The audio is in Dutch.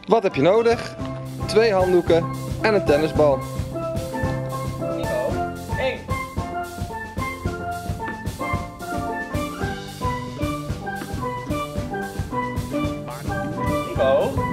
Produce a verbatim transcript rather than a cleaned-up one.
Wat heb je nodig? Twee handdoeken en een tennisbal. Nico, één. Nico.